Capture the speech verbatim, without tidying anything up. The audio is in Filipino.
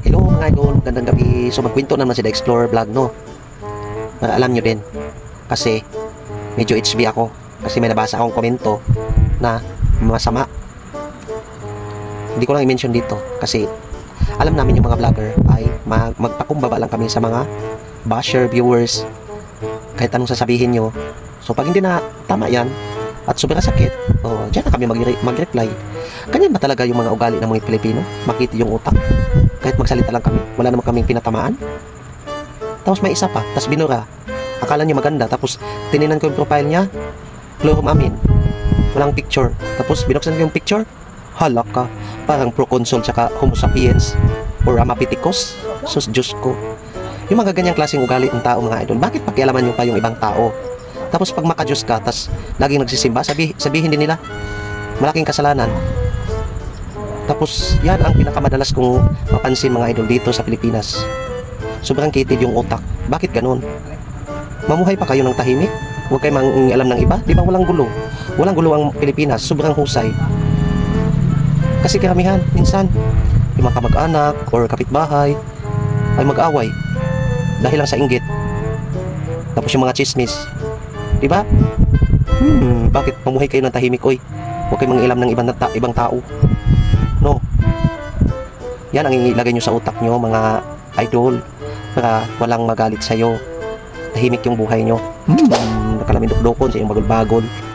Hello mga idol, gandang gabi. So magkwento naman si The Explorer Vlog, no? Para alam nyo din, kasi medyo H B ako. Kasi may nabasa akong komento na masama. Hindi ko lang i-mention dito kasi alam namin yung mga vlogger ay mag magpakumbaba lang kami sa mga basher viewers. Kahit anong sasabihin nyo. So pag hindi na tama yan at sobrang sakit, oh, dyan na kami mag-re mag-reply. Ganyan ba talaga yung mga ugali ng mga Pilipino? Makiti yung utak. Kahit magsalita lang kami, wala naman kaming pinatamaan. Tapos may isa pa, tapos binura. Akala niya maganda, tapos tininan ko yung profile niya, Chlorum Amin. Walang picture. Tapos binuksan ko yung picture, hala ka, parang proconsul tsaka homo sapiens or amapitikos. Sus, Diyos ko. Yung mga ganyang klaseng ugali ng tao mga idol, bakit pakialaman nyo pa yung ibang tao? Tapos pag maka-Diyos ka, tapos laging nagsisimba, sabi, sabihin din nila, malaking kasalanan. Tapos yan ang pinakamadalas kong mapansin mga idol dito sa Pilipinas. Sobrang kitid yung utak. Bakit ganun? Mamuhay pa kayo ng tahimik? Huwag kayo mang alam ng iba? Di ba walang gulo? Walang gulo ang Pilipinas. Sobrang husay. Kasi karamihan, minsan, yung mga kamag-anak or kapitbahay ay mag-away dahil lang sa inggit. Tapos yung mga chismis. Di ba? Hmm, bakit mamuhay kayo ng tahimik? Oy, huwag kayo mang ilam ng ibang, ta ibang tao. No. Yan ang ilagay nyo sa utak nyo mga idol para walang magalit sa'yo. Tahimik yung buhay nyo. Hmm, nakalamindok-dokon sa iyong bagol-bagol.